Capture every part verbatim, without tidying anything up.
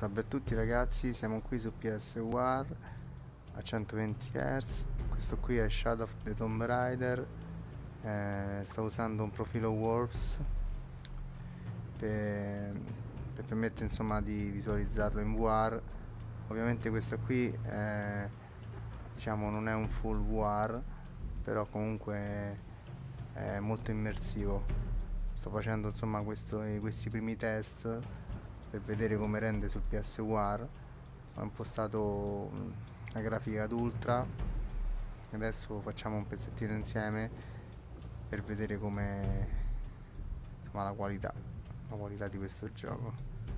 Salve a tutti ragazzi, siamo qui su P S War a centoventi hertz. Questo qui è Shadow of the Tomb Raider. Eh, sto usando un profilo Warps per, per permettere insomma di visualizzarlo in V R. Ovviamente questo qui è, diciamo, non è un full V R, però comunque è molto immersivo. Sto facendo insomma questo, questi primi test per vedere come rende sul P S War. Ho impostato la grafica ad ultra. Adesso facciamo un pezzettino insieme per vedere come, insomma, la qualità la qualità di questo gioco.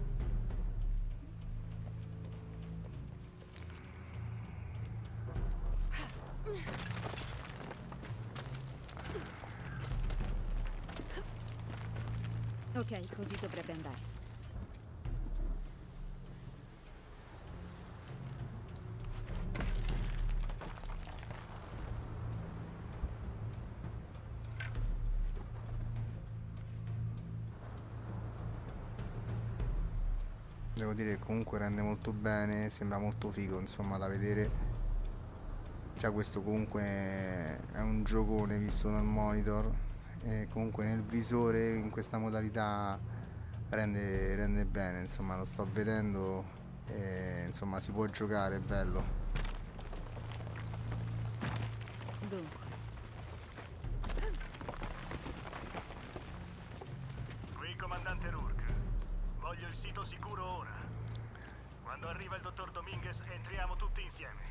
Ok, così dovrebbe andare. Devo dire che comunque rende molto bene, sembra molto figo insomma da vedere. Già questo comunque è un giocone visto dal monitor, e comunque nel visore in questa modalità rende, rende bene, insomma lo sto vedendo e insomma si può giocare, è bello. Dunque. Qui comandante Rourke. Voglio il sito sicuro ora. Quando arriva il dottor Dominguez entriamo tutti insieme.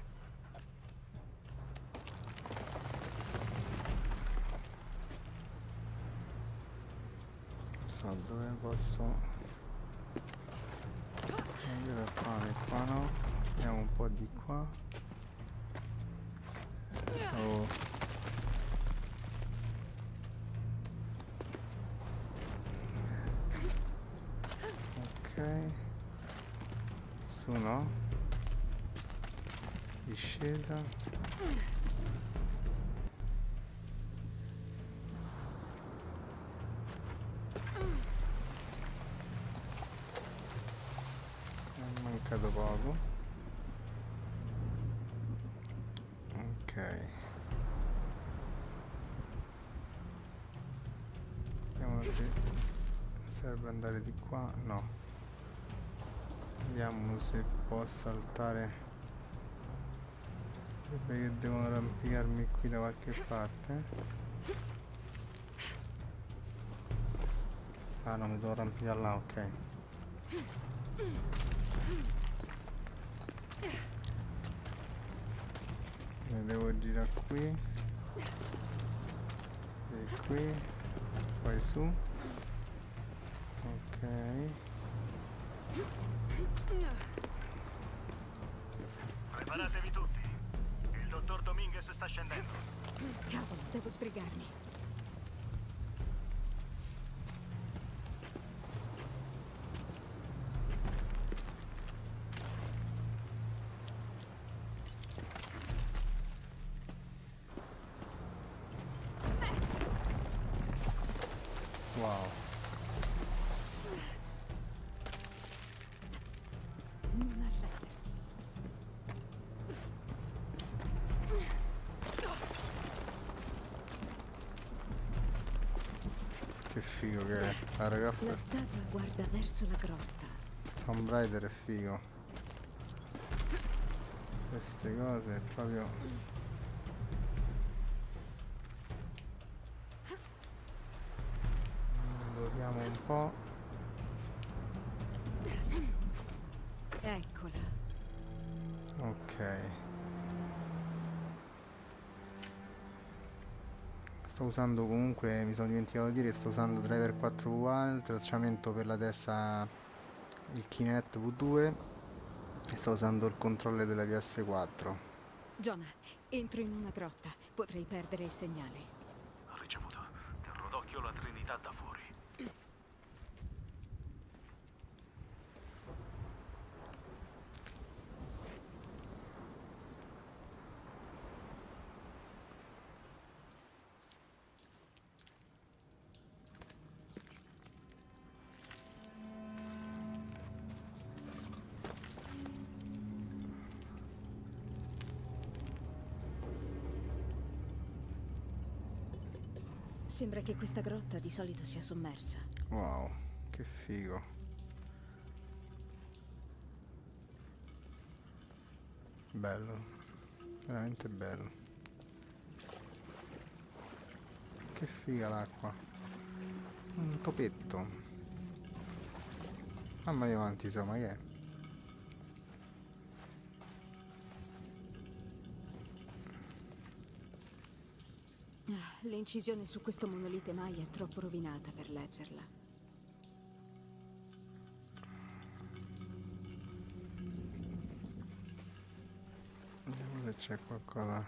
So dove posso andare qua e qua no. Vediamo un po' di qua. Oh. Ok. Su no. Discesa. È mancato poco. Ok. Vediamo se serve andare di qua. No. Vediamo se può saltare. Perché devono arrampicarmi qui da qualche parte. Ah no, mi devo arrampicare là, ok. Mi devo girare qui. E qui. Poi su. Ok. Preparatevi tutti. Il dottor Dominguez sta scendendo. Cavolo, devo sbrigarmi. Wow. Non arrenderti. Che figo che è. La ragazza La statua guarda verso la grotta. Tomb Raider è figo. Queste cose proprio. Vediamo un po'. Eccola. Ok. Sto usando comunque, mi sono dimenticato di dire, sto usando driver quattro V A, il tracciamento per la testa, il Kinect V due, e sto usando il controller della P S quattro. Jonah, entro in una grotta. Potrei perdere il segnale. Ho ricevuto. Terrò d'occhio la Trinità da fuori. Sembra che questa grotta di solito sia sommersa. Wow, che figo. Bello, veramente bello. Che figa l'acqua. Un topetto. Mamma mia, avanti, insomma, che è? L'incisione su questo monolite mai è troppo rovinata per leggerla. Vediamo se c'è qualcosa.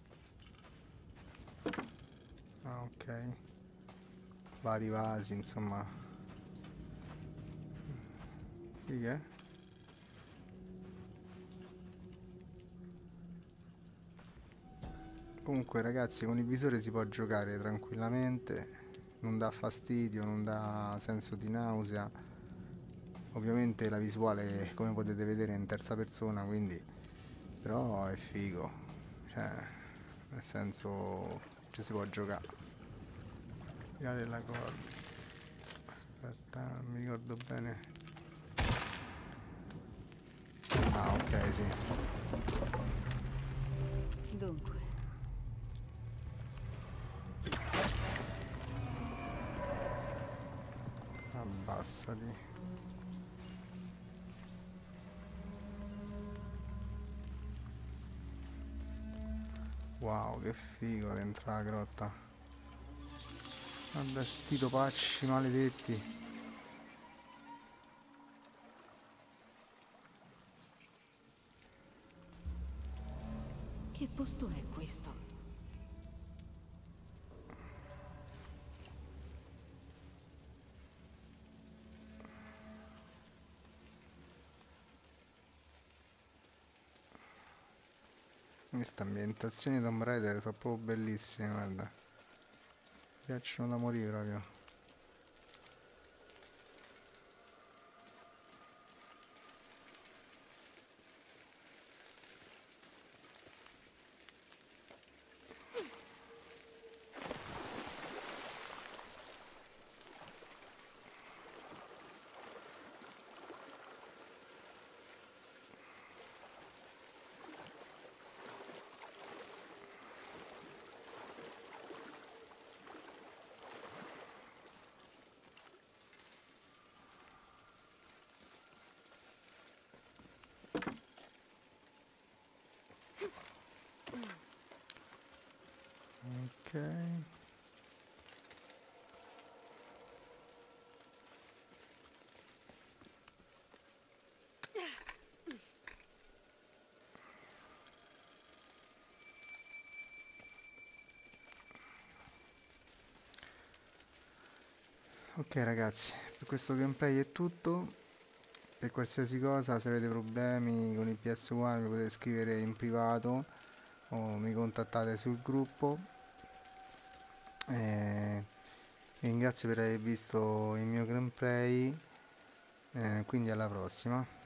Ah, ok. Vari vasi, insomma. Qui che è? Comunque ragazzi, con il visore si può giocare tranquillamente, non dà fastidio, non dà senso di nausea. Ovviamente la visuale, come potete vedere, è in terza persona, quindi però è figo, cioè nel senso ci si può giocare. Tirare la corda. Aspetta, non mi ricordo bene. Ah, ok, sì. Dunque, Abbassati. Wow, che figo dentro la grotta. Guarda sti topacci maledetti. che posto è questo? Queste ambientazioni Tomb Raider sono proprio bellissime, guarda. Mi piacciono da morire proprio. Ok. Ok ragazzi, per questo gameplay è tutto. Per qualsiasi cosa, se avete problemi con il P S uno mi potete scrivere in privato o mi contattate sul gruppo. E vi ringrazio per aver visto il mio gameplay, eh, quindi alla prossima.